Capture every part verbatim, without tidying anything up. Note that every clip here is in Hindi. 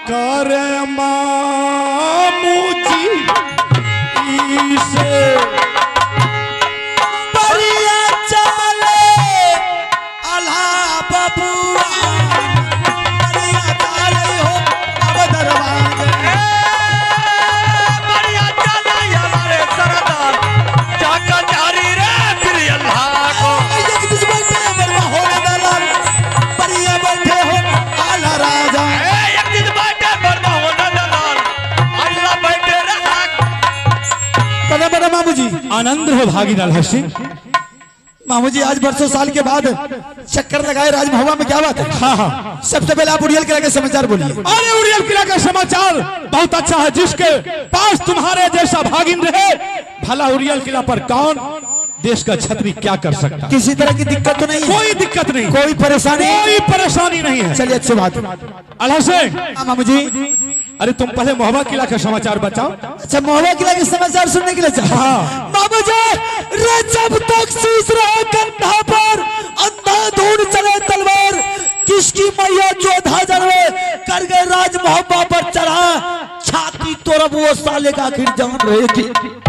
करे मामूजी से बढ़िया चले अल्हा बबुआ बढ़िया चले हो अब दरबार बढ़िया चले हमारे सरदार जाकर जारी रे फिर अल्लाह को एक दिस बैठे बर्मा हो दलाल बढ़िया बैठे हो आला राजा एक दिन बैठे बर्मा हो दलाल अल्लाह बैठे रहा बड़ा बड़ा मामू जी आनंद हो भागीदार हसी। मामू जी आज बरसों साल के बाद चक्कर लगाए राजमहवा में, क्या बात है? हाँ हाँ सबसे पहले आप उड़ियल किला के समाचार बोलिए। अरे उड़ियल किला का समाचार बहुत अच्छा है। जिसके पास तुम्हारे जैसा भागिन रहे, भला उड़ियल किला पर कौन देश का छतरी क्या कर सकता? किसी तरह की दिक्कत तो नहीं है? कोई दिक्कत नहीं, कोई परेशानी कोई परेशानी नहीं है। चलिए अच्छी बात है। अल्लाह से मामू जी अरे तुम पहले मोहब्बत किला का समाचार बताओ। अच्छा मोहब्बत किला के समाचार सुनने के लिए चाहे? हाँ। मामू जी रे जब तक शीश रहे कंधा पर अंधाधुंध चले तलवार किसकी मैया जोधा जनवे कर गए राज मोहब्बत पर चढ़ा छाती तोड़ब वो साले का आखिर जान रहेगी।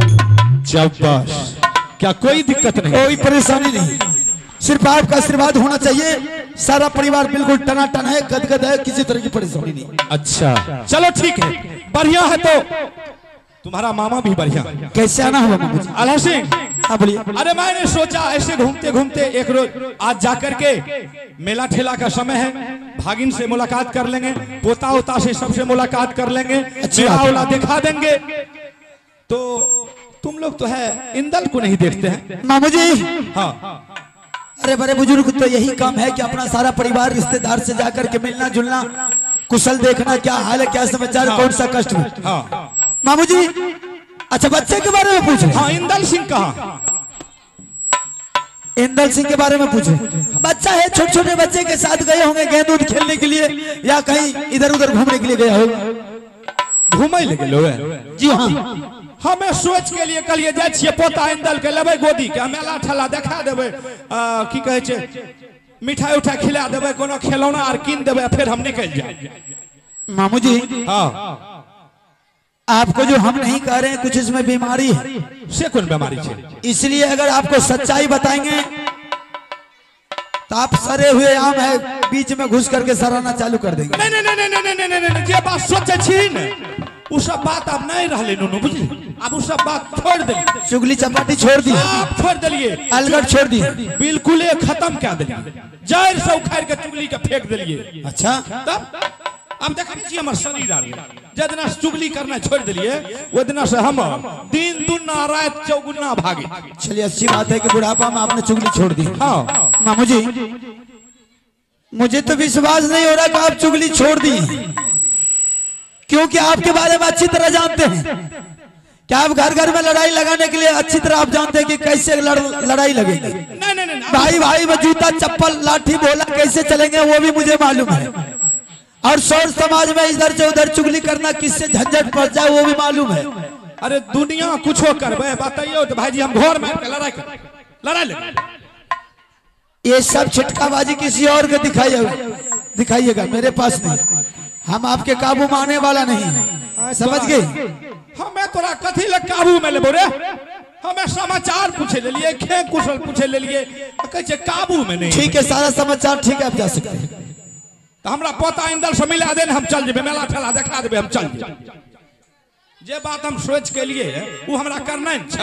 शाबाश, क्या कोई दिक्कत नहीं? कोई परेशानी नहीं, सिर्फ आपका आशीर्वाद होना चाहिए। सारा परिवार बिल्कुल टनाटन है, गदगद है, किसी तरह की परेशानी नहीं। अच्छा चलो ठीक है, बढ़िया है। तो तुम्हारा मामा भी बढ़िया। कैसे आना हुआ मामू जी? अल्लाह सिंह हाँ बोलिए। अरे मैंने सोचा ऐसे घूमते घूमते एक रोज आज जाकर के मेला ठेला का समय है, भागिन से मुलाकात कर लेंगे, पोता उता से सबसे मुलाकात कर लेंगे, मेला उला दिखा देंगे। तो तुम लोग तो है इंदल को नहीं देखते हैं मामू जी? हाँ अरे बड़े बुजुर्ग तो यही काम है कि अपना सारा परिवार रिश्तेदार से जाकर के मिलना जुलना, कुशल देखना, क्या हाल है, क्या समाचार, हाँ, कौन सा कष्ट में। हाँ मामू जी अच्छा बच्चे के बारे में पूछे? हाँ इंदल सिंह कहाँ? इंदल सिंह के बारे में पूछे। बच्चा है, छोटे छोटे बच्चे के साथ गए होंगे गेंद उद खेलने के लिए या कहीं इधर उधर घूमने के लिए गया होगा। घूमे लगे लो जी हाँ। हमें सोच के लिए कलिए जाय छिए पोता इंदल के लेबै गोदी के मेला ठेला देखा देबै, की कहे छे मिठाई उठाई खिला देबै, कोनो खिलौना आर कीन देबै, फिर हम निकल जाए। मामू जी हाँ आपको जो हम नहीं कह रहे हैं कुछ इसमें बीमारी है, से कौन बीमारी छे? इसलिए अगर आपको सच्चाई बताएंगे तो आप सरे हुए आम है बीच में घुस करके सराहना चालू कर देंगे। नहीं नहीं नहीं नहीं नहीं नहीं नहीं जे बात सोचे छी ने उ सब बात अब नहीं रहले नुनु बुझली, अब उ सब बात छोड़ दे। चुगली चपाटी छोड़ दी, आप छोड़ दिलिए, अलगट छोड़ दी, बिल्कुल खत्म कर दिलिए, जड़ से उखाड़ के चुगली के फेंक दिलिए। अच्छा तब अब देखने छी हमर शरीर आर जदना चुगली करना छोड़ दिलिए वो दिना से हम दिन दुना रात चौगुना भागे। चलिए अच्छी बात है कि बुढ़ापा में आपने चुगली छोड़ दी। हाँ मामू जी मुझे तो विश्वास नहीं हो रहा कि आप चुगली छोड़ दी, क्योंकि आपके बारे में अच्छी तरह जानते हैं कि आप घर घर में लड़ाई लगाने के लिए अच्छी तरह आप जानते हैं कि कैसे लड़, लड़ाई लगेगी। नहीं नहीं नहीं भाई भाई में जूता चप्पल लाठी बोला कैसे चलेंगे वो भी मुझे मालूम है, और सौर समाज में इधर से उधर चुगली करना किससे झंझट पड़ जाए वो भी मालूम है। अरे दुनिया कुछो करबे बताइयो तो भाई जी हम घर में लड़ाई कर लड़ाई लगे। ये सब छिटकाबाजी किसी और को दिखाइएगा दिखाइएगा, मेरे पास नहीं। हम आपके काबू में आने वाला नहीं है, समझ गए? हमें तोरा कथी लग काबू में लेबो रे? हमें समाचार पूछे ले लिए, खे कुशल पूछे ले लिए, कहे छे काबू में नहीं। ठीक है सारा समाचार ठीक है, आप जा सकते हैं। तो हमरा पोता इंदल से मिला दे, हम चल जेबे, मेला ठेला देखा देबे, हम चल जेबे। जे बात हम सोच के लिए वो हमरा करना है।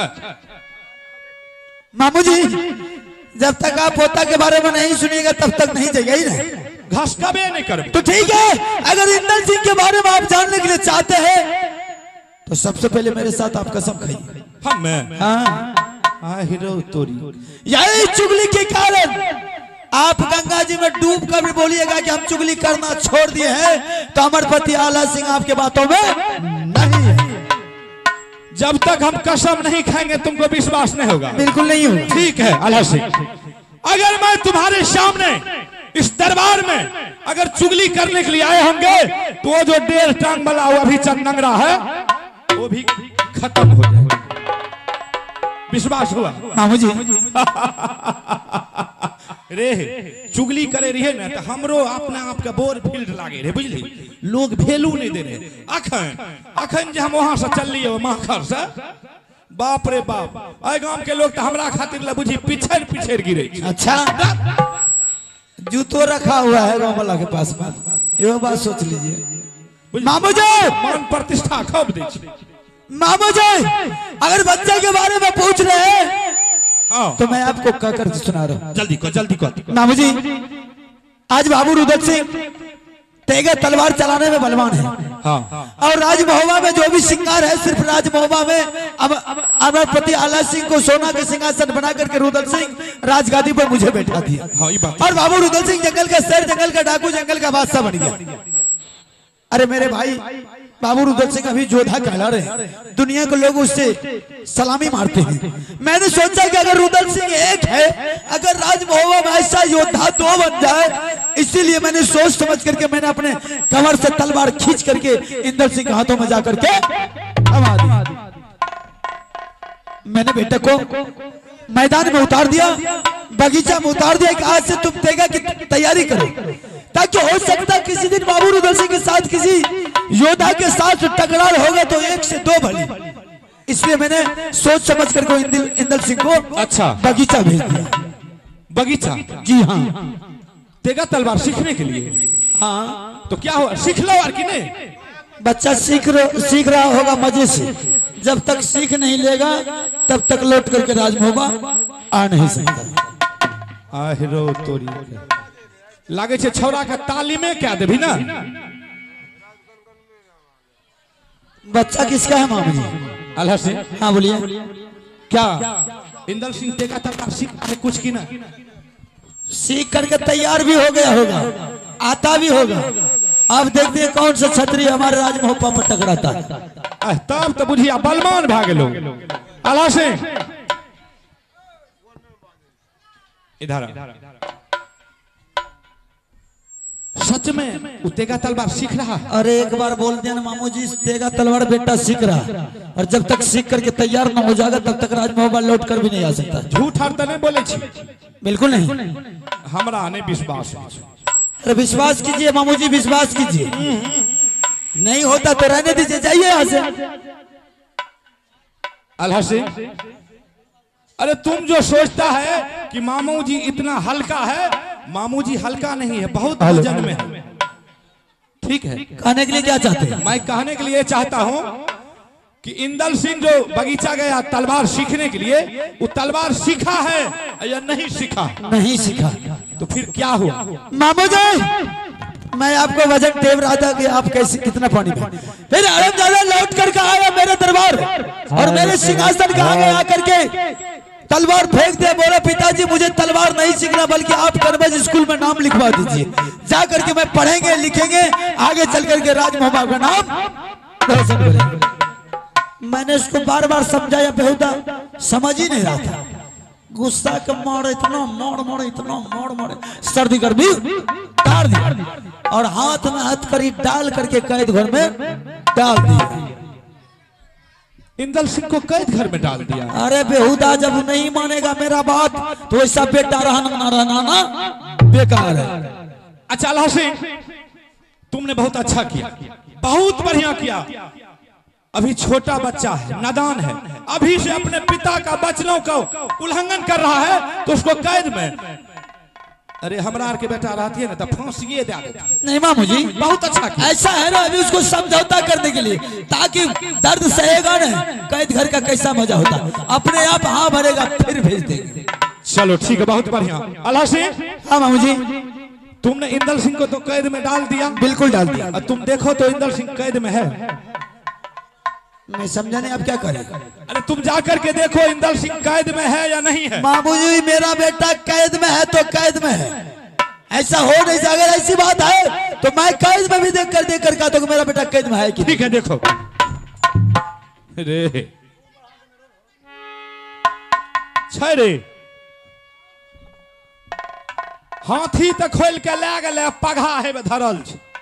मामू जी जब तक आप पोता के बारे में नहीं सुनिएगा तब तक नहीं जाइए ही ना, घसकबे नहीं करबे। तो ठीक है अगर इंदल सिंह के बारे में आप जानने के लिए चाहते हैं तो सबसे पहले मेरे साथ आप कसम खाइए। हम हाँ हाँ हीरो तोरी यही चुगली के कारण आप गंगा जी में डूब कर भी बोलिएगा कि हम चुगली करना छोड़ दिए हैं तो अमरपति आला सिंह आपके बातों में नहीं है। जब तक हम कसम नहीं खाएंगे तुमको विश्वास नहीं होगा। बिल्कुल नहीं होगा। ठीक है अल्लाह सिंह, अगर मैं तुम्हारे सामने इस दरबार में अगर चुगली करने के लिए आए होंगे तो वो जो डेढ़ टांग वाला वो अभी चंदंगरा है वो भी खत्म हो जाएगा। विश्वास हुआ? मामू जी रे चुगली करे रही ना तो हमरो अपने आप के बोर फील्ड लागे रे बुझली लोग वैल्यू नहीं दे रहे अखन अखन जे हम वहां से चललिए महाखर से बाप रे बाप आय गांव के लोग तो हमरा खातिर ला बुझी पिछड़ पिछड़ गिरे। अच्छा जूतो रखा हुआ है गांव वाला के पास में, ये बात सोच लीजिए। मामू जी मान प्रतिष्ठा खब दे छी। मामू जी अगर बच्चे के बारे में पूछ रहे हैं तो मैं आपको कह कर सुना रहा हूँ। जल्दी को जल्दी को। मामू जी आज बाबू रुदल सिंह तेगा तलवार चलाने में बलवान है। हाँ। और राजमहोबा में जो भी सिंगार है सिर्फ राजमहोबा में अब अमरपति आला सिंह को सोना के सिंहासन बना करके रुदल सिंह राजगादी पर मुझे बैठा दिया। हाँ, ये बात। और बाबू रुदल सिंह जंगल का शेर, जंगल का डाकू, जंगल का बादशाह बन गया। अरे मेरे भाई बाबू रुदल सिंह अभी योद्धा कहला रहे, दुनिया के लोग उससे सलामी मारते हैं। मैंने सोचा कि अगर रुदल सिंह एक है, अगर राजमहोबा में ऐसा योद्धा दो बन जाए, इसीलिए मैंने सोच समझ करके मैंने अपने कमर से तलवार खींच करके इंदर सिंह के हाथों में जाकर के थमा दी। मैंने बेटे को मैदान में उतार दिया, बगीचा में उतार दिया कि आज से तुम तेगा की तैयारी करो, ताकि हो सकता है किसी दिन बाबू रुदल सिंह के साथ किसी योद्धा के साथ टकरार होगा तो एक से दो भली। इसलिए मैंने सोच समझ करके इंदल, इंदल सिंह को अच्छा बगीचा भेज दिया। बगीचा? जी हाँ। तेगा तलवार सीखने के लिए? हाँ। तो क्या हुआ, सीख लो और कि नहीं? बच्चा सीख सीख रहा होगा मजे से, जब तक सीख नहीं लेगा तब तक लौट करके राजमहोबा आ नहीं सकता। आहिरो तोरी लागे छे छौरा का तालीमे क्या देभी ना। बच्चा किसका है मामू जी? अल्लाह से। हाँ बोलिए। क्या इंदल सिंह तेगा तलवार सीख कुछ की ना? सीख करके तैयार भी हो गया होगा, आता भी होगा। अब देखते हैं कौन सा छतरी हमारे राजमहोबा पर टकराता है। तब तो बुझिया बलमान भागे लोग। अल्लाह से इधर सच में वो तेगा तलवार सीख रहा है? अरे एक बार बोल दिया ना मामू जी, तेगा तलवार बेटा सीख रहा, और जब तक सीख करके तैयार न हो जाएगा तब तक राजमहोबा लौट कर भी नहीं आ सकता। झूठ हर तने बोले छी? बिल्कुल नहीं, हमरा नहीं विश्वास है। अरे विश्वास कीजिए मामू जी, विश्वास कीजिए। नहीं होता तो रहने दीजिए, जाइए यहाँ से। अल्लाह से अरे तुम जो सोचता है कि मामू जी इतना हल्का है, मामू जी हल्का नहीं है, बहुत वजन में है। ठीक है, कहने के लिए क्या चाहते हैं? मैं कहने के लिए चाहता हूं कि इंदल सिंह जो बगीचा गया तलवार सीखने के लिए, वो तलवार सीखा है या नहीं सीखा? नहीं सीखा। तो फिर क्या हुआ? मामू जी मैं आपको वजन टेप रहा था कि आप कैसे कितना पानी में, फिर आराम ज्यादा लौट करके आया मेरे दरबार और मेरे सिंहासन के आगे आकर के तलवार फेंक दे। बोला पिताजी मुझे तलवार नहीं सीखना, बल्कि आप करबज स्कूल में नाम लिखवा दीजिए, जा करके मैं पढ़ेंगे लिखेंगे, आगे चल करके राजमहोबा का नाम रोशन करेंगे। मैंने उसको बार बार समझाया, बेहुदा समझ ही नहीं रहा था। गुस्सा के मारे इतना मोड़ मोड़े इतना मोड़ मोड़े सर्दी गर्मी तार दिया और हाथ में हथकड़ी डाल करके कैद घर में डाल दिया। इंदल सिंह को कैद घर में डाल दिया? अरे बेहुदा जब नहीं मानेगा मेरा बात तो ऐसा बेटा रहना ना रहना ना बेकार है। अच्छा अल्लाह से तुमने बहुत अच्छा किया, बहुत बढ़िया किया। अभी छोटा बच्चा है, नादान है, अभी से अपने पिता का वचनों का उल्लंघन कर रहा है तो उसको कैद में। अरे हमरा के बेटा रहती है ना तो फांसिए दे देती। नहीं मामू जी बहुत अच्छा किया। ऐसा है ना, अभी उसको समझौता करने के लिए, ताकि दर्द सहेगा ना, कैद घर का कैसा मजा होता, अपने आप हाँ भरेगा फिर भेज देंगे। चलो ठीक है, बहुत बढ़िया। अल्लाह से हाँ मामू जी तुमने इंदल सिंह को तो कैद में डाल दिया? बिल्कुल डाल दिया। और तुम देखो तो इंदल सिंह कैद में है। मैं समझा नहीं, आप क्या करें? अरे तुम जाकर के देखो इंदल सिंह कैद में है या नहीं है। मामू जी मेरा बेटा कैद में है तो कैद में है, ऐसा हो नहीं सकता। अगर ऐसी बात है तो मैं कैद में भी देख कर देख कर कहा तो मेरा बेटा कैद में है कि ठीक है देखो। रे रे हाथी तो खोल के ले गए, पघा है धरल।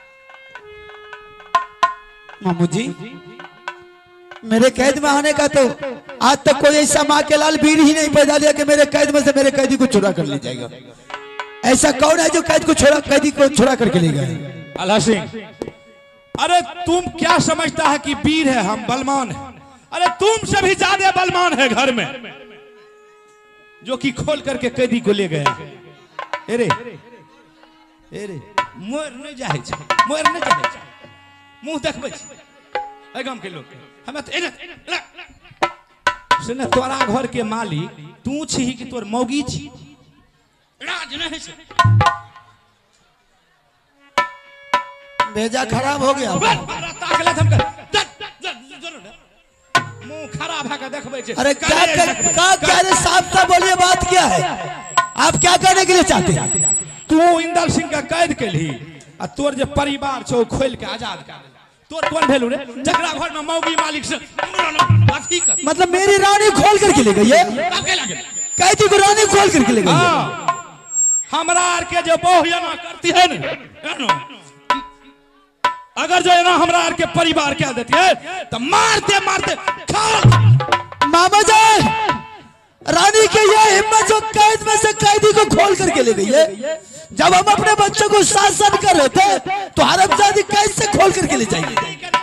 मामू जी मेरे कैद में आने का तो आज तक कोई ऐसा माँ के लाल बीड़ ही नहीं पैदा लिया कि मेरे कैद में से मेरे कैदी को चुरा कर ले जाएगा। ऐसा कौन है जो कैद को छोड़ा कैदी को छोड़ा करके ले गए? अल्लाह सिंह, अरे तुम क्या समझता है कि वीर है हम बलवान है? अरे तुमसे भी ज्यादा बलवान है घर में, जो कि खोल करके कैदी को ले गए। अरे अरे मोर नहीं जाए छै, मोर नहीं जाए छै, मुंह देखबै छै गांव के लोग हमें तो सुन तोरा घर के मालिक तू छी कि तोर मौगी छी? राज नहीं छै। भेजा खराब हो गया। मुंह खराब है का देखबै छै। अरे क्या क्या क्या रे साहब साहब बोलिए, बात क्या है? आप क्या करने के लिए चाहते हैं? तू इंदल सिंह का कैद के ली आ तोर जो परिवार छो खोल के आजाद कर दे। तोर कौन भेलू रे जकरा घर में मौगी मालिक से अथी कर? मतलब मेरी रानी खोल करके ले गई है? कैदी को रानी खोल करके ले गई है? हमरा आर के जो बहु एना करती है ना, अगर जो एना हमरा आर के परिवार क्या देती है तो मारते मारते खा। मामा जान, रानी के ये हिम्मत जो कैद में से कैदी को खोल करके ले गई है। जब हम अपने बच्चों को शासन कर रहे थे तो हरमजादी कैसे खोल करके ले जाएंगे?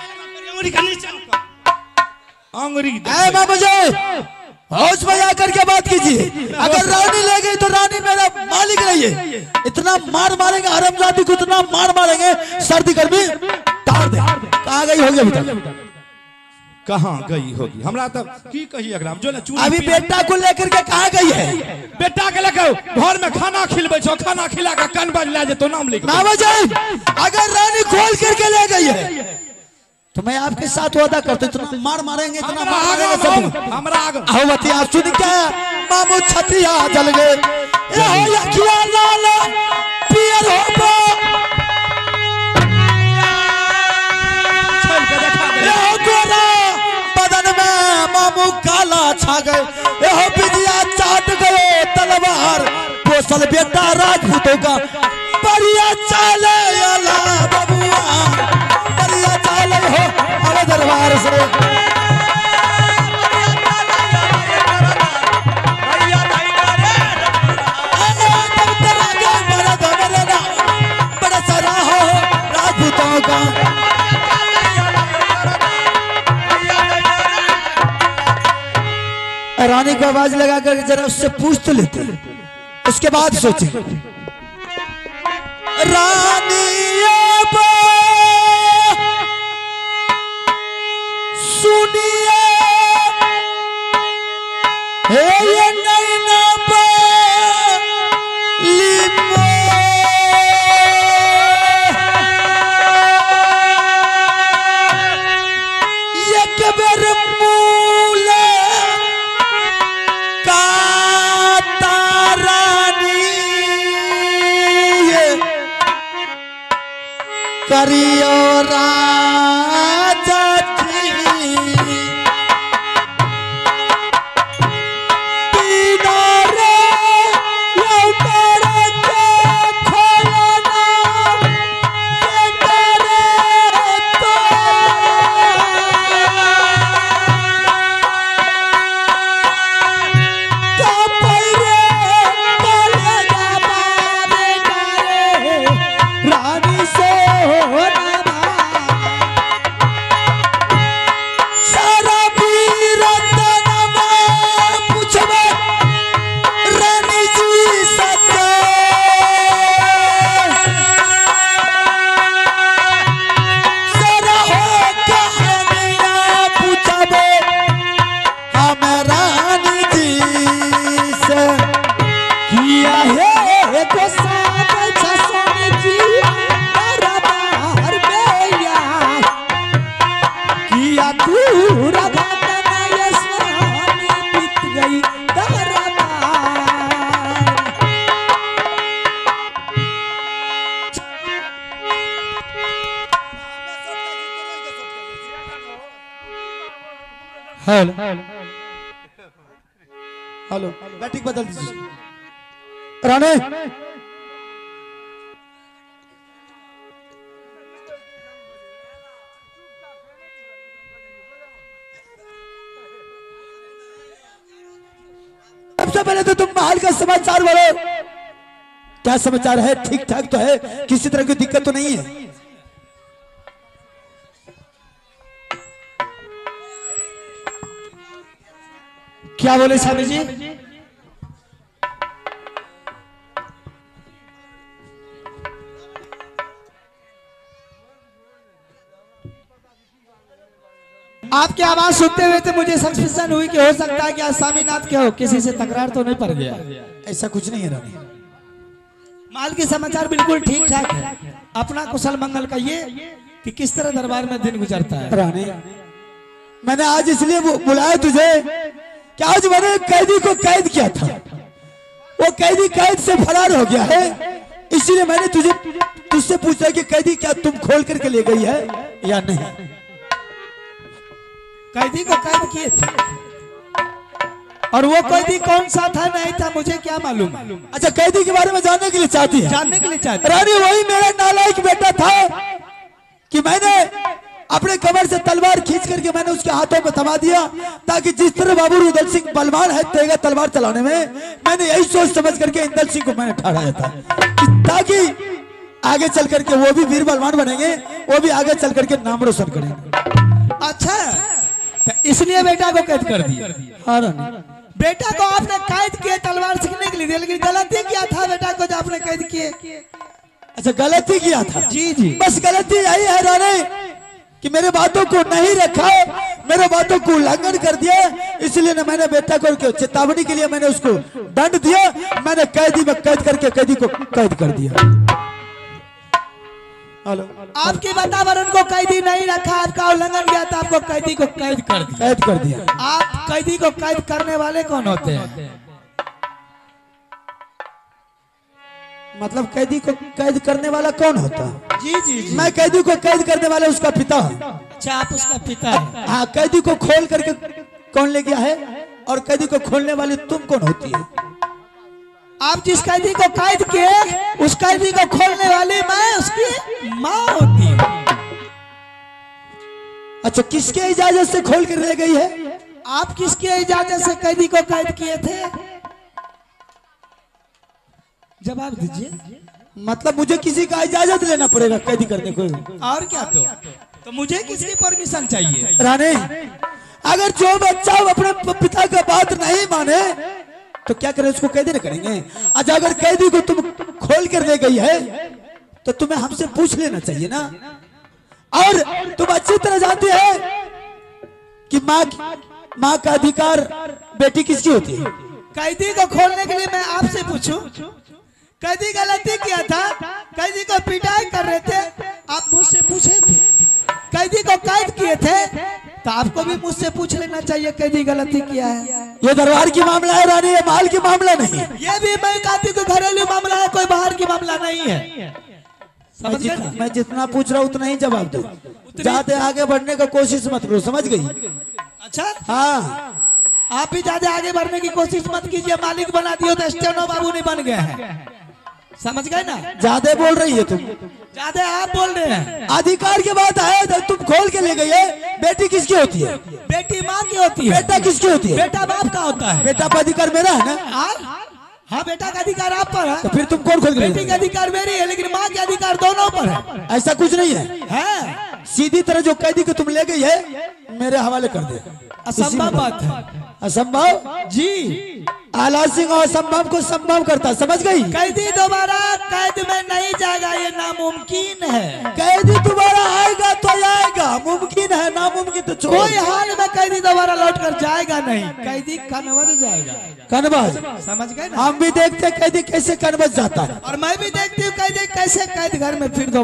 मामा जान, होश में आकर के बात कीजिए। अगर रानी ले गई तो रानी मेरा मालिक नहीं है। इतना मार मारेंगे हरमजादी को, इतना मार मारेंगे सर्दी गर्मी तार दे। कहाँ गई होगी अभी तक? कहाँ गई होगी हमरा तब की कही अगर जो ना अभी बेटा को लेकर के कहाँ गई है? बेटा के लेकर घर में खाना खिलबे छो, खाना खिला के कन बज ले जे तो नाम लिख। मामा जान, अगर रानी खोल करके ले गई है तो मैं आपके साथ वादा करता हूँ, इतना मार मारेंगे, इतना मार मारेंगे सब। हमरा आगे अहमती आप सुन क्या मामू छतिया जल गए। ये हो यखिया लाल पियर हो चल के देखा दे। ये हो गोरा बदन में मामू काला छा गए। ये हो बिजिया चाट गए तलवार, पोसल बेटा राजपूतों का बढ़िया चाले अला बबुआ, बढ़िया चाले हो अरे दरबार से। बड़ा सारा हो राजपूतों का। रानी को आवाज लगा कर जरा उससे पूछ तो लेते, उसके बाद सोचे। रानी सुनिए हे ये नैना लिमो ये कबर मूले का तारानी करियो राजा हेलो हेलो बैटिंग बदल दीजिए। राणे सबसे पहले तो तुम महल का समाचार बोलो। क्या समाचार है? ठीक ठाक तो है? किसी तरह की दिक्कत तो नहीं है? क्या बोले स्वामी जी? आपकी आवाज सुनते हुए तो मुझे सस्पिशन हुई कि हो सकता है कि आज स्वामीनाथ क्या हो, किसी से तकरार तो नहीं पड़ गया? ऐसा कुछ नहीं है रानी, माल की समाचार बिल्कुल ठीक ठाक है। अपना कुशल मंगल का ये कि किस तरह दरबार में दिन गुजरता है। रानी, मैंने आज इसलिए बुलाया तुझे कि आज मैंने कैदी को कैद किया था, वो कैदी कैद से फरार हो गया है, इसीलिए मैंने तुझे तुझसे पूछा कि कैदी क्या तुम खोल करके ले गई है या नहीं? कैदी को कैद किए थे और वो कैदी कौन सा था नहीं था मुझे क्या मालूम। अच्छा, कैदी के बारे में जानने के लिए चाहती है? जानने के लिए चाहती रानी, वही मेरा नालायक बेटा था कि मैंने अपने कमर से तलवार खींच करके मैंने उसके हाथों में थमा दिया, ताकि जिस तरह बाबू रुदल सिंह बलवान है तेगा तलवार चलाने में, मैंने यही सोच समझ करके इंदल सिंह को मैंने ठहराया था, ताकि आगे चल करके वो भी वीर बलवान बनेंगे, वो भी आगे चल करके नाम रोशन करेंगे। अच्छा, तो इसलिए बेटा को कैद कर दिया? हाँ, बेटा को आपने कैद किया तलवार सीखने के लिए, लेकिन गलती किया था बेटा को जो आपने कैद किए। अच्छा, गलती किया था? जी जी, बस गलती यही है रानी कि मेरे बातों को नहीं रखा, मेरे बातों को उल्लंघन कर दिया, इसलिए ना मैंने बेटा को चेतावनी के लिए मैंने उसको दंड दिया, मैंने कैदी में कैद करके कैदी को कैद कर दिया। हेलो, आपके वातावरण को कैदी नहीं रखा, आपका उल्लंघन किया था, आपको कैदी को कैद कर दिया। कैद कर दिया। आप कैदी को कैद करने वाले कौन होते हैं? मतलब कैदी को कैद करने वाला कौन होता है? जी जी जी, मैं कैदी को कैद करने वाला उसका पिता हूँ। अच्छा, आप उसका पिता है? हाँ, कैदी को खोल करके कौन ले गया है और कैदी को खोलने वाली तुम कौन होती है? आप जिस कैदी को कैद किए उस कैदी को खोलने वाली मैं उसकी माँ होती हूँ। अच्छा, किसके इजाजत से खोल कर ले गई है? आप किसके इजाजत से कैदी को कैद किए थे? जवाब दीजिए। मतलब मुझे किसी का इजाजत लेना पड़ेगा कैदी करने को? और क्या? तो तो मुझे किसकी परमिशन चाहिए? रानी, अगर जो बच्चा अपने पिता का बात नहीं माने तो क्या करें, उसको कैदी न करेंगे? अच्छा, अगर कैदी को तुम खोल कर ले गई है तो तुम्हें हमसे पूछ लेना चाहिए ना। और तुम अच्छी तरह जानते हैं कि माँ माँ का अधिकार बेटी किसकी होती है? कैदी को खोलने के लिए मैं आपसे पूछूं? कैदी गलती किया था, कैदी को पिटाई कर रहे थे, आप मुझसे पूछे थे? कैदी को कैद किए थे तो आपको भी मुझसे पूछ लेना चाहिए कैदी गलती किया है। ये दरबार की मामला है रानी, ये महल की मामला नहीं है। ये भी मैं कहती हूँ घरेलू मामला है, कोई बाहर की मामला नहीं है। मैं जितना, मैं जितना पूछ रहा हूँ उतना ही जवाब दो, ज्यादा आगे बढ़ने का कोशिश मत करो, समझ गई? अच्छा, हाँ, आप भी ज्यादा आगे बढ़ने की कोशिश मत कीजिए, मालिक बना दियो तो स्टेनो बाबू नहीं बन गए हैं, समझ गए ना? ज्यादा बोल रही है तुम, ज्यादा आप बोल रहे हैं। अधिकार की बात है तो तुम खोल के ले गई है। बेटी किसकी होती है? बेटी माँ की होती है। बेटा किसकी होती है? बेटा बाप का होता है। बेटा का अधिकार मेरा है ना? हाँ, बेटा का अधिकार आप पर है। तो फिर तुम कौन खोल के? बेटी का अधिकार मेरी है, लेकिन माँ के अधिकार दोनों पर है। ऐसा कुछ नहीं है, है? सीधी तरह जो कैदी को तुम ले गई है मेरे हवाले कर दे। असंभव बात है। असंभव जी, आला सिंह असंभव को संभव करता, समझ गई? कैदी दोबारा कैद में नहीं जाएगा, ये नामुमकिन है। कैदी दोबारा आएगा तो आएगा, मुमकिन है, नामुमकिन तो कोई हाल में कैदी दोबारा लौट कर जाएगा नहीं। कैदी कनवज जाएगा। कनवज, समझ गए ना? हम भी देखते कैदी कैसे कनवज जाता है, और मैं भी देखती हूँ कैदी कैसे कैद घर में फिर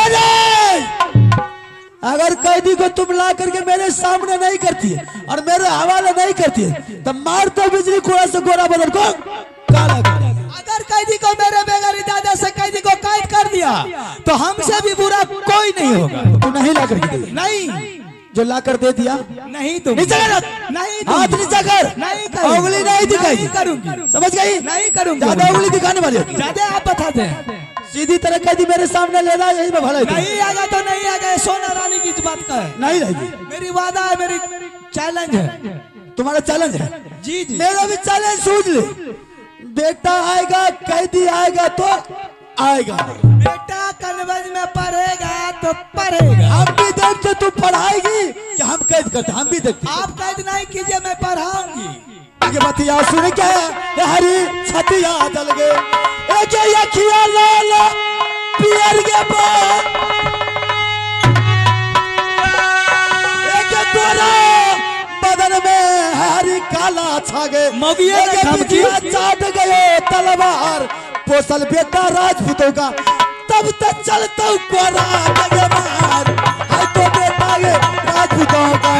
दोबारा। अगर कैदी को तुम ला करके मेरे सामने नहीं करती है और मेरे हवाले नहीं करती है तो मारता बिजली कोड़ा से गोरा बदल को काला कर। अगर कैदी को मेरे बगैर इजाजत से कैदी को कैद कर दिया तो हमसे भी बुरा कोई नहीं होगा। तू नहीं ला करके दे? नहीं, जो ला कर दे दिया नहीं तुम नीचे कर, नहीं हाथ नीचे कर, नहीं करूंगी, उंगली नहीं दिखाई करूंगी, समझ गई? नहीं करूंगी। ज्यादा उंगली दिखाने वाली होती, ज्यादा आप बताते हैं। सीधी तरह कैदी मेरे सामने ले ला, यही में भला नहीं आएगा तो नहीं आएगा, सोना रानी की बात का है। नहीं रहेगी, मेरी वादा है, मेरी चैलेंज है। तुम्हारा चैलेंज है? जी जी, मेरा भी चैलेंज सूझ ले। बेटा आएगा, कैदी आएगा तो आएगा। बेटा कन्वज में पढ़ेगा तो पढ़ेगा। हम भी देखते तू पढ़ाएगी कि हम कैद करते, हम भी देखते। आप कैद नहीं कीजिए, मैं पढ़ाऊंगी। आगे बतिया सुन क्या है, हरी छतिया जल गए, एक अखिया लाल पियर के बाद, एक गोरा बदन में हरी काला छा गए, मौगिया ने धमकिया चाट गए तलवार, पोसल बेटा राजपूतों का, तब तक चलता गोरा मार, है तो बेटा ये राजपूतों का।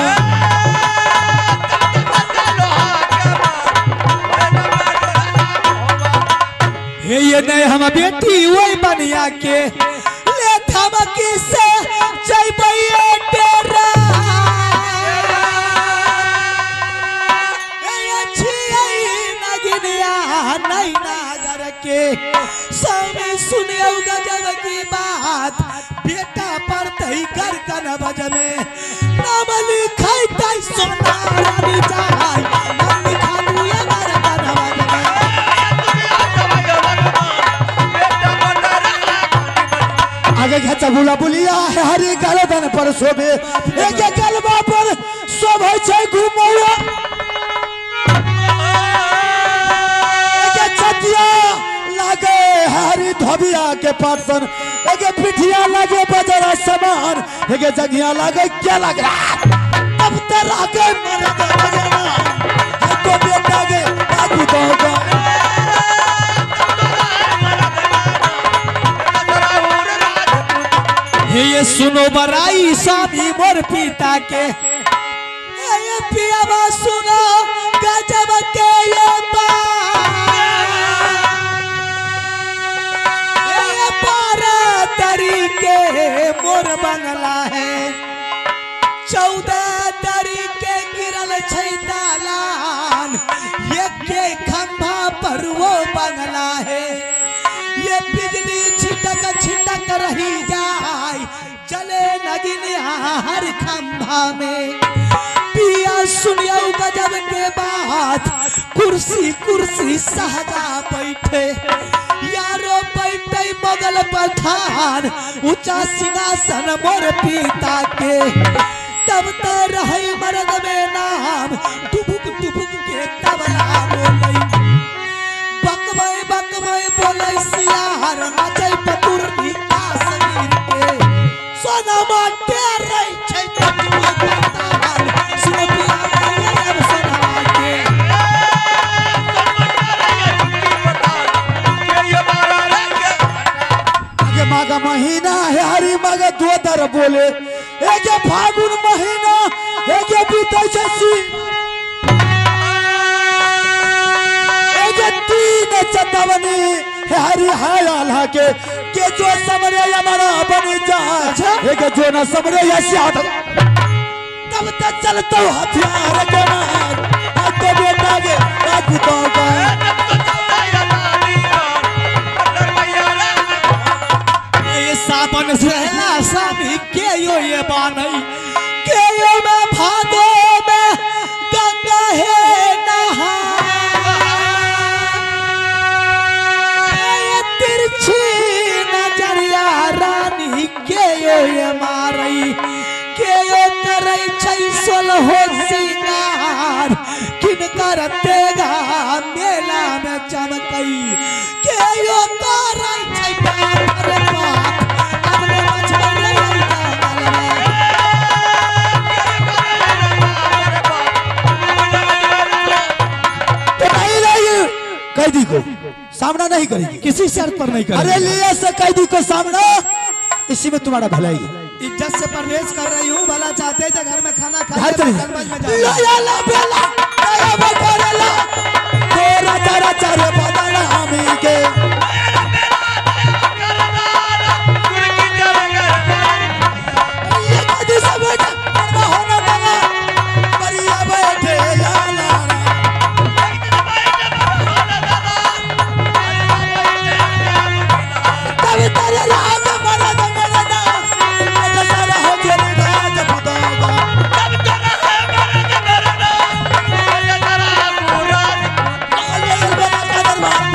ये नहीं हम बेटी वही बनिया के ले धमकी से जइबे डेरा, ए छियै नगिनिया नहीं नागर के स्वामी सुनियो गजब की बात, बेटा पढ़ते कर कन भजने नाम लिखाई सोना रानी जाय, नाम लिखा दू ये कर कन भजने। आगे घचा बुला बुलिया है हरी गर्दन पर शोभे, एक गलबा पर शोभे छै घुमौआ, एक छतिया लागे हरी धोबिया के पासन, एक पिठिया लागे बजरा समान, एक जगिया लागे क्या लागे तब तक आगे मर दे बजना, है तो बेटा के राजपूतों का। ये सुनो बराई स्वामी मोर पिता के, ये पियावा सुनो गजब के ये बात, ये बारह तरीके मोर बंगला है, चौदह तरीके गिरल छै दालान, ये के खंभा पर वो बंगला है, ये बिजली छिटक छिटक रही जाए, चले नगिनिया हर खंभा में। पिया सुनियो गजब के बात, कुर्सी कुर्सी सहजा बैठे, यारो बैठे मोगल पठान, ऊंचा सिंहासन मोर पिता के, तब तो रही मर्द में नाम, टुबुक टुबुक के तबला बोले, बकबई बकबई बोले सियार, नचै पतुरनी का शरीर के, सोना माटे रही छै टटकी करताल, सुनो पिया गए अब सोना के। आगे मागा महीना है हरी मग दो दर बोले, एक फागुन महीना एक बीते छै सी, तीन चतवनी है हरी हाया के, के जो समरे हमारा बन जाए, एक जो न समरे या सियाद, तब तक चलता हथियार के मार, आज तो बेटा के राजपूतों का। ये सावन से स्वामी के यो ये बानई, के यो में भादो में गंगा है नहा, नजरिया रानी के यो ये मारई, के यो करई छै सोलहो सिंगार, किनकर तेगा मेला में चमकई, के यो करई छै बाप रे बाप, अपने मछली रही तो नहीं रही कैदी को सामना नहीं करेगी, किसी शर्त पर नहीं अरे करेगी। लिए से कैदी को सामना, इसी में तुम्हारा भलाई है। इज्जत से परवेश कर रही हूँ, भला चाहते थे घर में खाना खा घर के चली कलमज में ला जाओ। या ला बेला या बकरला, तेरा तारा चारे बदला हमी के, ये कैदी से बेटा मरना होना वाला, बढ़िया बैठे या ला, तब तेरे राज मरद मरना, ऐसा सारा हो जेल राज बुदागा, तब तो ना है मर्द मरना, ये जरा पूरा आले बना का दरबार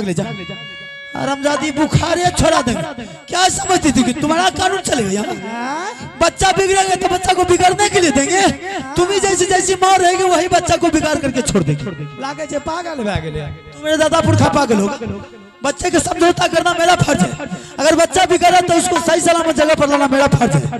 ले जा। हरामजादी बुखार है छोड़ा देंगे। क्या समझती थी कि तुम्हारा कानून चलेगा यहाँ? बच्चा बिगड़ेगा तो बच्चा को बिगड़ने के लिए देंगे। तुम्ही जैसी जैसी माँ रहेगी वही बच्चा को बिगाड़ करके छोड़ देगी। लागे छे पागल भए गेले। तुम्हारे दादा पुरखा पागल होगा। बच्चे के समझौता करना मेरा फर्ज है। अगर बच्चा बिगड़ा तो उसको सही सलामत जगह पर लाना मेरा फर्ज है।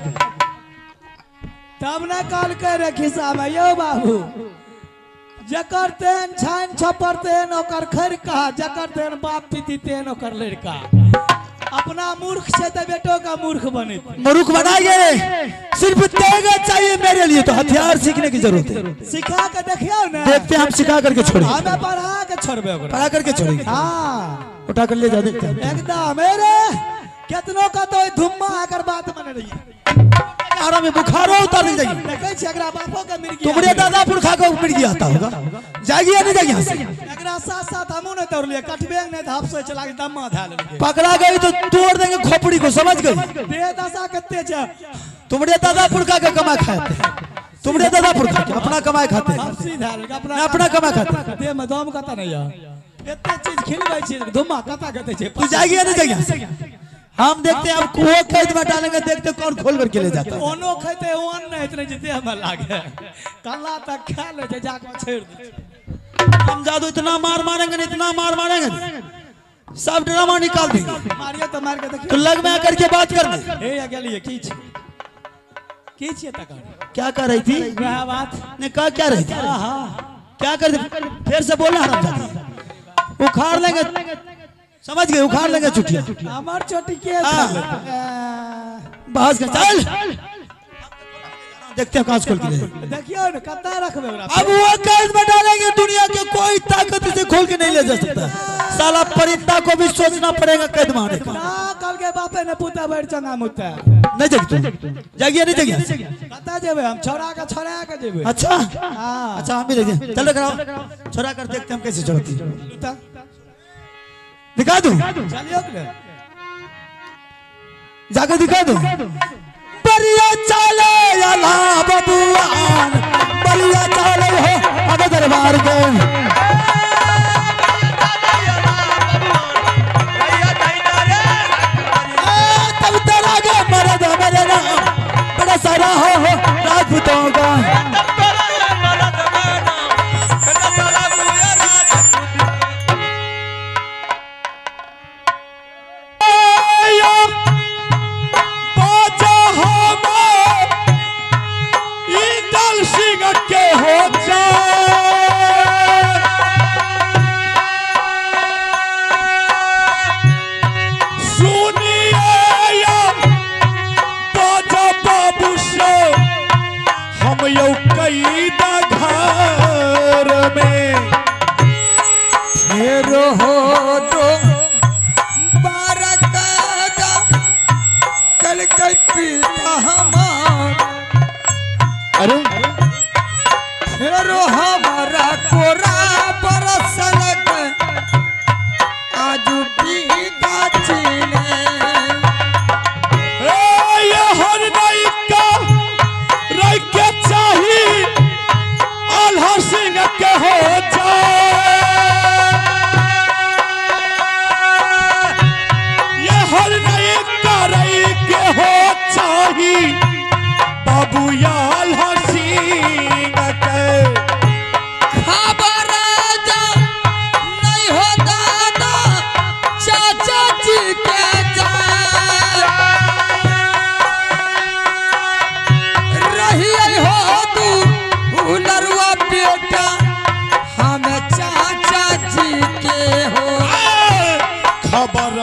तब ना काल कर खिस्सा में यो बाबू जकर तेन छान छपर तेन ओकर खर कहा, जकर तेन बाप पीती तेन ओकर लड़का। अपना मूर्ख से तो बेटों का मूर्ख बने। मूर्ख बनाएंगे सिर्फ तेगा चाहिए मेरे लिए तो हथियार सीखने की जरूरत है। सिखा के देखियो ना। देखते हैं हम सिखा करके छोड़ेंगे। हमें पढ़ा के छोड़बे ओकरा। पढ़ा करके छोड़ेंगे। हाँ उठा कर ले जा देखते हैं। एकदम मेरे कितनों का तो धुम्मा आकर बात बन रही है। आराम में बुखार हो उतार दी जाएगी। देखे छी अगरा बापों का मिर्गी। तुम्हारे दादा पुरखा को मिर्गी आता होगा। जाएगी या नहीं जाएगी यहाँ से? अगरा साथ साथ हमू ने तोड़ लिया कटबेंग ने धाप से चला के दम्मा धा लेंगे। पकड़ा गई तो तोड़ देंगे खोपड़ी को, समझ गई? दे दशा कितने छ तुम्हारे दादा पुरखा का कमाई खाते हैं। तुम्हारे दादा पुरखा के अपना कमाई खाते हैं। सीधा अपना अपना कमाई खाते हैं। दे में दम कता नहीं है। इतने चीज खिलबै छी धुम्मा कता कहते छे। तू जाएगी या नहीं जाएगी? हम देखते हैं अब वो कैद में डालेंगे, देखते कौन खोल करके ले जाता है। ओनो खैते ओन नहीं इतने जिते हमें लागे कल्ला तक खा ले जे जाके छोड़ दे। हम जादू इतना मार मारेंगे, इतना मार मारेंगे सब ड्रामा निकाल देंगे। मारिए तो मार के देखिए। तो लग में आकर के बात करने। ए आ गेलिए की छी की छी तक क्या कर रही थी? वह बात ने कहा क्या रही थी? हां क्या कर रही? फिर से बोलना हरामजादी। उखाड़ लेंगे, समझ गए? उखाड़ लेंगे चुटिया। हमार चोटी के बहस कर चल। देखते हैं कांच खोल के ले। देखियो न कता रखबे ओकरा। अब वो कैद में डालेंगे, दुनिया के कोई ताकत इसे खोल के नहीं ले जा सकता। साला परिता को भी सोचना पड़ेगा कैद में आने का। ना कल के बापे ने पुता बैठ चंगा मुता नहीं जाएगी तू? जाएगी या नहीं जाएगी? कता जेबे हम छोड़ा के छोड़ा के जेबे। अच्छा हां अच्छा हम भी देखें। चल कराओ छोड़ा कर देखते हम कैसे छोड़ती है। दिखा दूं? चलियो के जाकर दिखा दूं? बलिया चाले अला बबुआन, बलिया चाले हो अब दरबार के। तब तेरा के मर्द मेरे नाम बड़ा सारा हो हो राजपूतों का। अरे फेरो हमारा कोरा बरसलक आजू पीता चीने। ये हर नई का रई के चाही आल्हा सिंह के हो जाए। ये हर नई का रई के हो चाही बाबू याल हसीन के। खबर जा नहीं हो दादा चाचा जी के जा रही हो तू उलरवा बेटा हमें चाचा जी के हो। खबर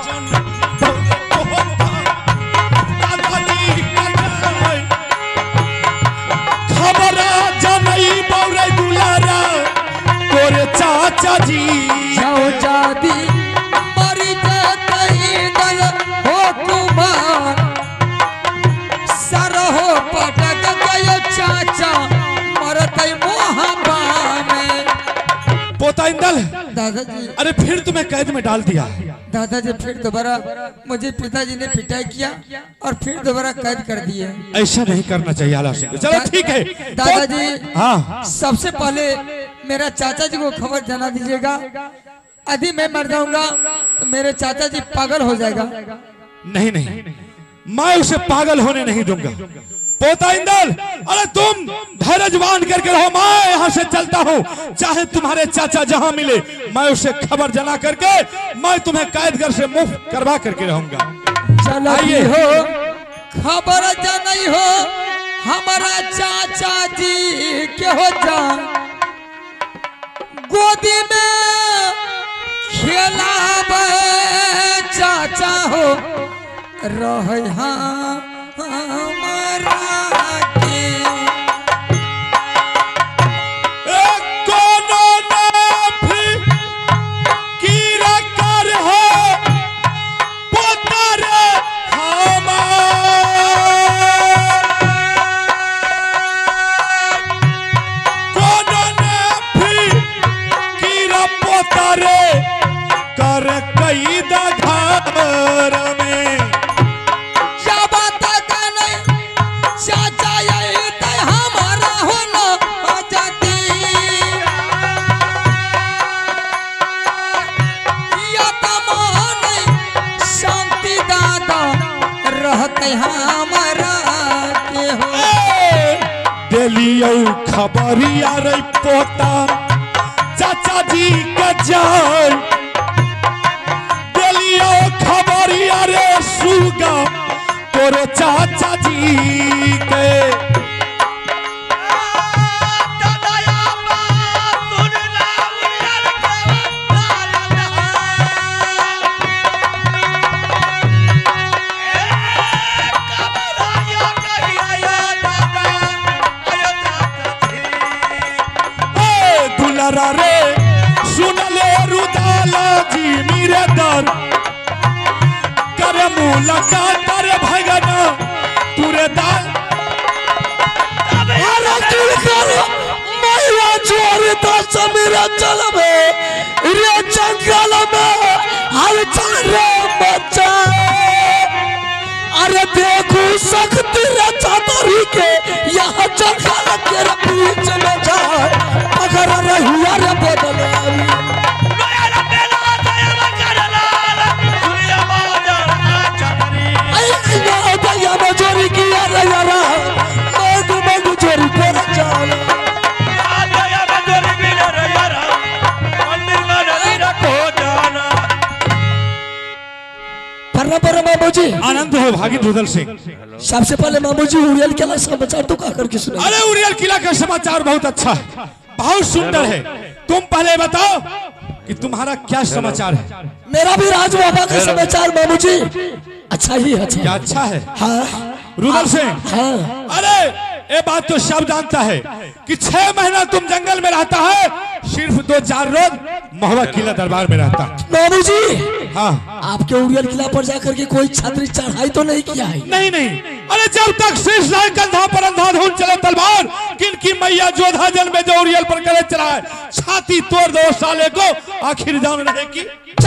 चाचा जी जादी मरी जाती दल हो कुमार सर हो पटक गयो चाचा मरते मोहब्बा में। पोता इंदल दादाजी अरे फिर तुम्हें कैद में डाल दिया। दादाजी फिर दोबारा मुझे पिताजी ने पिटाई किया और फिर दोबारा कैद कर दिया। ऐसा नहीं करना चाहिए आला सिंह। चलो ठीक है दादाजी। हाँ सबसे पहले मेरा चाचा जी को खबर जाना दीजिएगा यदि मैं मर जाऊंगा तो मेरे चाचा जी पागल हो जाएगा। नहीं नहीं, मैं उसे पागल होने नहीं दूंगा। पोता इंदल, अरे तुम धैर्य बांध करके रहो, मैं यहाँ से चलता हूँ। चाहे तुम्हारे चाचा जहाँ मिले, मैं उसे खबर जना करके मैं तुम्हें कैदगर से मुक्त करवा करके रहूंगा। चलिए हो खबर नहीं हो हमारा चाचा जी के हो जा गोदी में खेलावे चाचा हो रह हमारा के कोनो नाफी कीरा कर हो पोतर हमार, कोनो नाफी कीरा पोतर कर कई दा घर में। जब तक नहीं चाचा यही तो हमारा हो न जाती या तमान शांति दादा रहते हमारा के हो। दिलियो खबरिया रे पोता चाचा जी के जाए, दिलियो खबरिया रे सुगा तोरे चाचा जी के। ए दुलारा रे सुन ले रुदाला जी मेरे दर करे मुलाकात रे भगना तुरे दाल। अरे दिल कर मैया जोर तो समीरा चलबे रे जंगल में हल चल रे बच्चा। अरे देखो शक्ति रे चादरी के यहाँ जंगल के बीच में जा अगर रहुआ रे बदल मामू जी आनंद हो भागिन रुदल सिंह। सबसे पहले मामू जी उड़ियल किला समाचार तो का करके सुना। अरे उड़ियल किला का समाचार बहुत अच्छा है, बहुत सुंदर है। तुम पहले बताओ कि तुम्हारा क्या समाचार है। मेरा भी राज बाबा का समाचार मामू जी अच्छा ही है। क्या अच्छा है हाँ रुदल सिंह? हाँ। अरे ये बात तो सब जानता है कि छह महीना तुम जंगल में रहता है, सिर्फ दो चार रोज महुआ किला दरबार में रहता। मामू जी हाँ, आपके उड़ियल किला पर जाकर के कोई छात्री चढ़ाई तो नहीं किया है? नहीं नहीं, अरे जब तक शीश लाए कंधा पर अंधाधुन चले तलवार, किनकी मैया जोधा जल में जो उड़ियल पर करे चलाए, छाती तोड़ दो साले को, आखिर जान रहे की।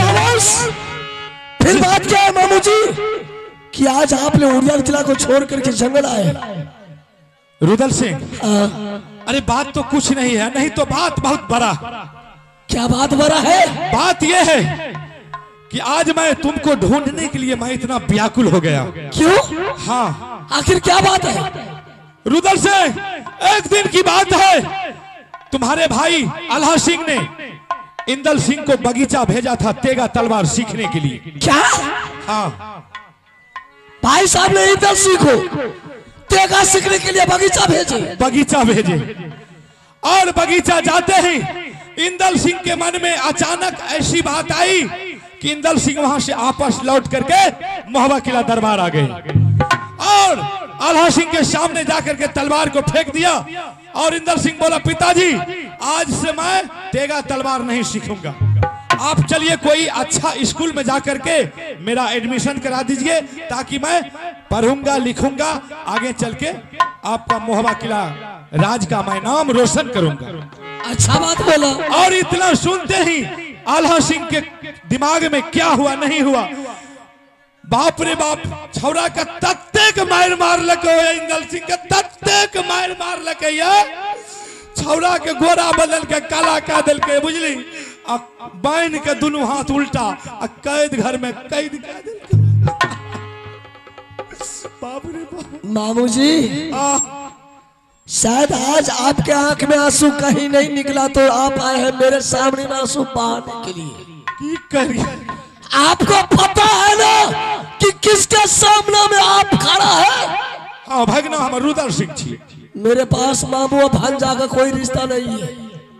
फिर बात क्या है मामू जी कि आज आपने उड़ियल किला को छोड़ करके जंगल आए? रुदल सिंह, अरे बात तो कुछ नहीं है, नहीं तो बात बहुत बड़ा। क्या बात बड़ा है? बात यह है कि आज मैं तुमको ढूंढने के लिए मैं इतना व्याकुल हो गया। क्यों? हाँ, आखिर क्या बात है? रुदल सिंह, एक दिन की बात है, तुम्हारे भाई आल्हा सिंह ने इंदल सिंह को बगीचा भेजा था तेगा तलवार सीखने के लिए। क्या? हाँ, भाई साहब ने इंदल सिंह को तेगा सीखने के लिए बगीचा भेजे? बगीचा भेजे, और बगीचा जाते ही इंदल सिंह के मन में अचानक ऐसी बात आई कि इंदल सिंह वहां से आपस लौट करके महुआ किला दरबार आ गए और आल्हा सिंह के सामने जाकर के तलवार को फेंक दिया। और इंदल सिंह बोला, पिताजी आज से मैं तेगा तलवार नहीं सीखूंगा, आप चलिए कोई अच्छा स्कूल में जाकर के मेरा एडमिशन करा दीजिए, ताकि मैं पढ़ूंगा लिखूंगा, आगे चल के आपका महुआ किला राज का मैं नाम रोशन करूंगा। अच्छा बात बोला। और इतना सुनते ही आल्हा सिंह के दिमाग में क्या हुआ नहीं हुआ, बाप रे बाप, छौरा का तत्ते के मार मार लगे, इंदल सिंह के तत्ते के मार मार लगे, छौरा के गोरा बदल के काला का दिल के, बुझली, आ बाइन के दोनों हाथ उल्टा आ कैद घर में कैद कर देलकै। बाप रे बाप। मामू जी आ शायद आज आपके आंख में आंसू कहीं नहीं निकला तो आप आए हैं मेरे सामने में आंसू बहाने के लिए। की करिए? आपको पता है ना कि किसके सामने में आप खड़ा है? हाँ भगना हम रुदल सिंह छी। मेरे पास मामू और भांजा का कोई रिश्ता नहीं है।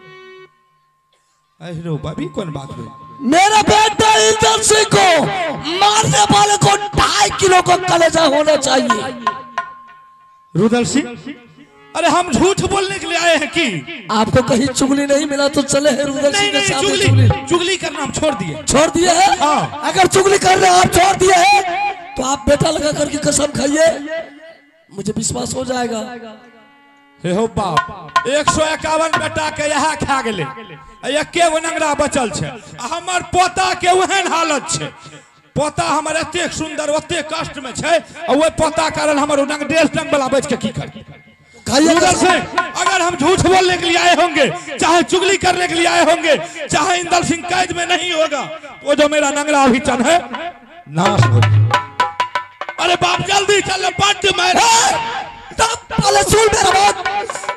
अरे बाबी कौन बात हुई? मेरा बेटा इंदर सिंह को मारने वाले को ढाई किलो का कलेजा होना चाहिए। रुदल सिंह, अरे हम झूठ बोलने के लिए आए हैं कि आपको कहीं चुगली नहीं मिला तो चले हैं रुदल नहीं सिंह के नहीं सामने चुगली चुगली चुगली करना हम छोड़ दिए। छोड़ दिए हैं? हाँ। अगर चुगली कर रहे आप छोड़ दिए हैं तो आप बेटा लगा करके कसम खाइए, मुझे विश्वास हो जाएगा। हे हो बाप, एक सौ इक्यावन बेटा के यहाँ खा गेले, एके गो नंगरा बचल छे। आ हमर पोता के वहन हालत छे। पोता हमर एते सुंदर ओते कष्ट में छे, और वो पोता कारण हमर नंग डेढ़ नंग वाला बच के की कर। रुदल सिंह, अगर हम झूठ बोलने के लिए आए होंगे, चाहे चुगली करने के लिए आए होंगे, चाहे इंदर सिंह कैद में नहीं होगा, वो जो मेरा नंगरा अभी चन है नाश हो। अरे बाप जल्दी चल, बट मैं पहले सुन मेरा बात।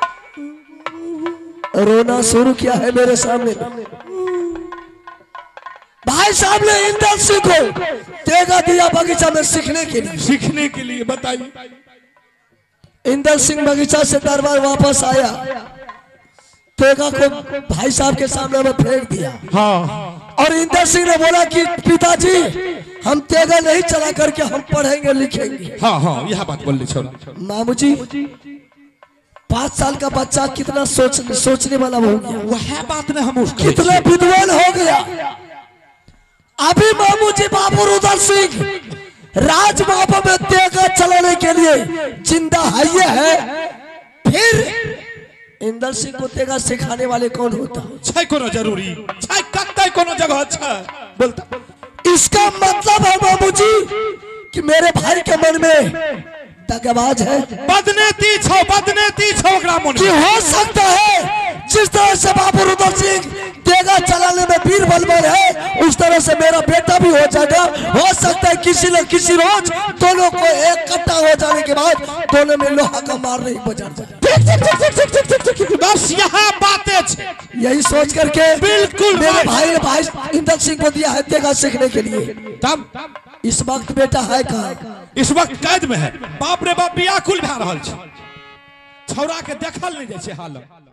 रोना शुरू किया है मेरे सामने। भाई साहब ने इंदर सिंह को तेगा दिया बगीचा में सीखने के लिए। सीखने के लिए बताइए। इंदर सिंह बगीचा से दरबार वापस आया, तेगा को भाई साहब के सामने में फेंक दिया। हाँ। और इंदर सिंह ने बोला कि पिताजी हम तेगा नहीं चला करके हम पढ़ेंगे लिखेंगे। हाँ हाँ यह बात बोल रही छोरा। मामू जी पांच साल का बच्चा कितना सोच सोचने वाला हो गया, वह बात ने हम उसको कितना विद्वान हो गया। अभी मामू जी बाबू रुदल सिंह राजबाबा में तेगा चलाने के लिए जिंदा है, है। फिर इंदर सिंह को तेगा सिखाने वाले कौन होता है? छै कोनो जरूरी छै, कतई कोनो जगह छै बोलता। इसका मतलब है बाबू जी कि मेरे भाई के मन में दगाबाज है, बदनेती छो बदनेती छो ओकरा मन कि हो सकता है जिस तरह से बाबू रुदल सिंह तेगा चलाने में वीर बलवान है, उस तरह से मेरा बेटा भी हो जाएगा। हो सकता है किसी न किसी रोज दोनों को एक कट्टा हो जाने के बाद दोनों में लोहा का मार नहीं बजा जाए। बस यहाँ बातें छे। यही सोच करके बिल्कुल मेरे भाई। भाई ने भाई इंदर सिंह को दिया है तेगा सीखने के लिए। तब इस वक्त बेटा है कहाँ? इस वक्त कैद में है। बाप रे बाप व्याकुल भए रहल छै, छौरा के देखल नहीं जाय छै हालत।